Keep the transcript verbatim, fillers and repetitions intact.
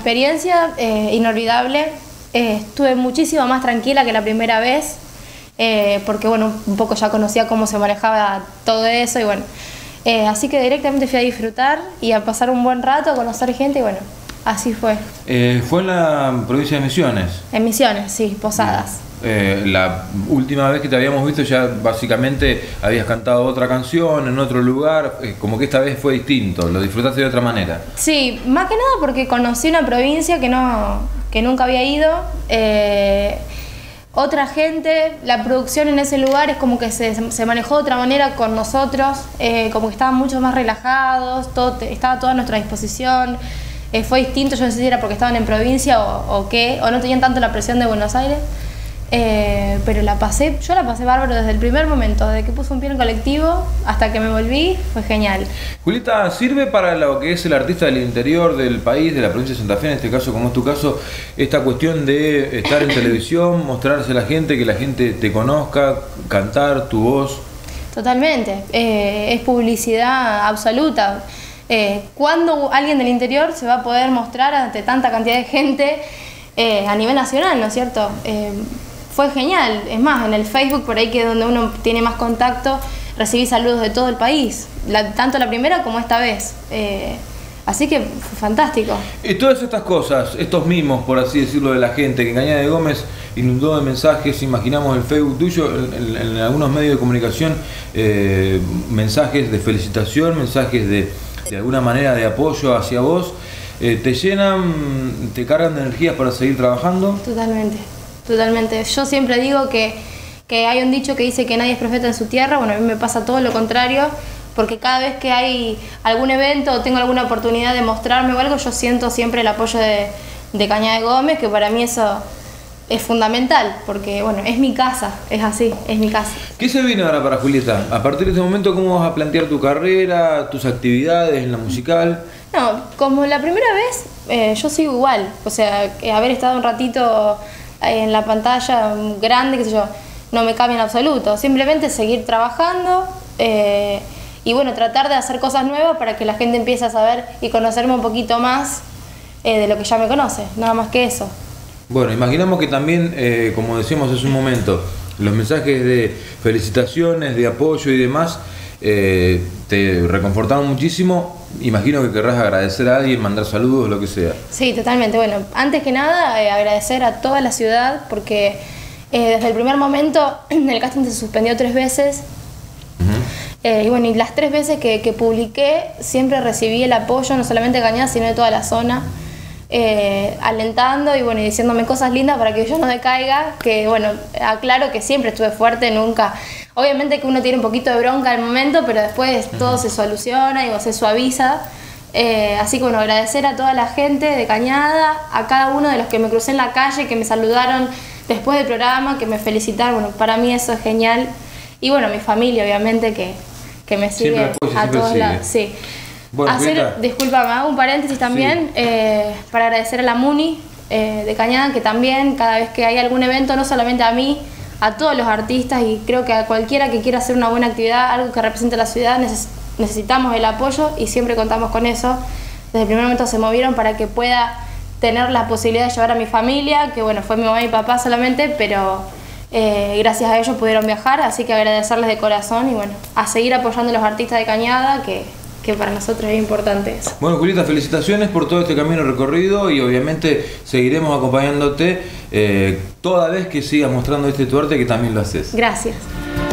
experiencia eh, inolvidable. Eh, estuve muchísimo más tranquila que la primera vez, eh, porque bueno, un poco ya conocía cómo se manejaba todo eso y bueno, eh, así que directamente fui a disfrutar y a pasar un buen rato, a conocer gente y bueno, así fue. Eh, ¿Fue en la provincia de Misiones? En Misiones, sí, Posadas. Eh, la última vez que te habíamos visto ya básicamente habías cantado otra canción en otro lugar, eh, como que esta vez fue distinto, lo disfrutaste de otra manera. Sí, más que nada porque conocí una provincia que, no, que nunca había ido, eh, otra gente, la producción en ese lugar es como que se, se manejó de otra manera con nosotros, eh, como que estaban mucho más relajados, todo, estaba todo a nuestra disposición, eh, fue distinto, yo no sé si era porque estaban en provincia o, o qué, o no tenían tanto la presión de Buenos Aires. Eh, pero la pasé, yo la pasé bárbaro desde el primer momento, desde que puse un pie en el colectivo hasta que me volví, fue genial. Julieta, ¿sirve para lo que es el artista del interior del país, de la provincia de Santa Fe, en este caso, como es tu caso, esta cuestión de estar en televisión, mostrarse a la gente, que la gente te conozca, cantar tu voz? Totalmente, eh, es publicidad absoluta. Eh, ¿Cuándo alguien del interior se va a poder mostrar ante tanta cantidad de gente eh, a nivel nacional, ¿no es cierto? Eh, Fue genial, es más, en el Facebook, por ahí que es donde uno tiene más contacto, recibí saludos de todo el país, la, tanto la primera como esta vez. Eh, así que fue fantástico. Y todas estas cosas, estos mimos, por así decirlo, de la gente, que en Cañada de Gómez inundó de mensajes, imaginamos el Facebook tuyo, en, en, en algunos medios de comunicación, eh, mensajes de felicitación, mensajes de, de alguna manera de apoyo hacia vos, eh, ¿te llenan, te cargan de energías para seguir trabajando? Totalmente. Totalmente. Yo siempre digo que, que hay un dicho que dice que nadie es profeta en su tierra. Bueno, a mí me pasa todo lo contrario, porque cada vez que hay algún evento o tengo alguna oportunidad de mostrarme o algo, yo siento siempre el apoyo de, de Cañada de Gómez, que para mí eso es fundamental, porque bueno, es mi casa, es así, es mi casa. ¿Qué se viene ahora para Julieta? A partir de este momento, ¿cómo vas a plantear tu carrera, tus actividades en la musical? No, como la primera vez, eh, yo sigo igual, o sea, haber estado un ratito en la pantalla grande, qué sé yo, no me cambia en absoluto, simplemente seguir trabajando eh, y bueno, tratar de hacer cosas nuevas para que la gente empiece a saber y conocerme un poquito más eh, de lo que ya me conoce, nada más que eso. Bueno, imaginamos que también, eh, como decíamos hace un momento, los mensajes de felicitaciones, de apoyo y demás eh, te reconfortaron muchísimo. Imagino que querrás agradecer a alguien, mandar saludos, lo que sea. Sí, totalmente. Bueno, antes que nada, eh, agradecer a toda la ciudad porque eh, desde el primer momento el casting se suspendió tres veces. Uh-huh. eh, y bueno, y las tres veces que, que publiqué siempre recibí el apoyo, no solamente de Cañada, sino de toda la zona, eh, alentando y bueno, y diciéndome cosas lindas para que yo no decaiga, que bueno, aclaro que siempre estuve fuerte, nunca... Obviamente que uno tiene un poquito de bronca al momento, pero después todo se soluciona y se suaviza. Eh, así que bueno, agradecer a toda la gente de Cañada, a cada uno de los que me crucé en la calle, que me saludaron después del programa, que me felicitaron. Bueno, para mí eso es genial. Y bueno, mi familia, obviamente, que, que me sigue apoya, a todos lados. Sí. Bueno, Hacer, discúlpame, hago un paréntesis también, sí. eh, para agradecer a la MUNI eh, de Cañada, que también cada vez que hay algún evento, no solamente a mí, a todos los artistas y creo que a cualquiera que quiera hacer una buena actividad, algo que represente a la ciudad, neces necesitamos el apoyo y siempre contamos con eso. Desde el primer momento se movieron para que pueda tener la posibilidad de llevar a mi familia, que bueno, fue mi mamá y mi papá solamente, pero eh, gracias a ellos pudieron viajar, así que agradecerles de corazón y bueno, a seguir apoyando a los artistas de Cañada, que, que para nosotros es importante eso. Bueno, Julieta, felicitaciones por todo este camino recorrido y obviamente seguiremos acompañándote eh, toda vez que sigas mostrando este tu arte, que también lo haces. Gracias.